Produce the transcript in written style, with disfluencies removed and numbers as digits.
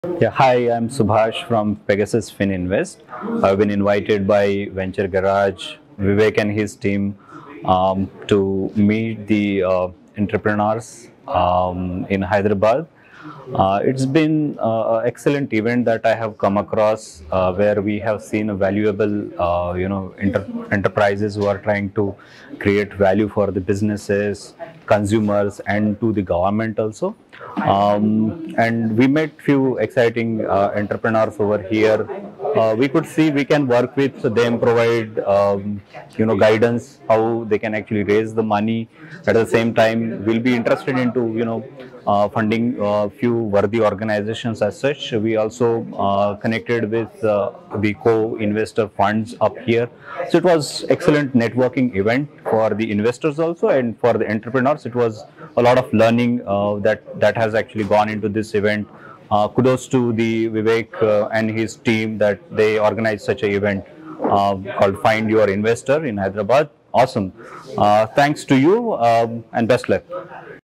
Yeah, hi, I'm Subhash from Pegasus Fininvest. I've been invited by Venture Garage, Vivek and his team to meet the entrepreneurs in Hyderabad. It's been an excellent event that I have come across where we have seen a valuable, enterprises who are trying to create value for the businesses, consumers, and to the government also. And we met few exciting entrepreneurs over here. We could see we can work with them, provide guidance how they can actually raise the money. At the same time, we'll be interested into funding few worthy organizations as such. We also connected with the co-investor funds up here. So it was excellent networking event for the investors also, and for the entrepreneurs. It was a lot of learning that has actually gone into this event. Kudos to the Vivek and his team that they organized such an event called Find Your Investor in Hyderabad. Awesome. Thanks to you and best luck.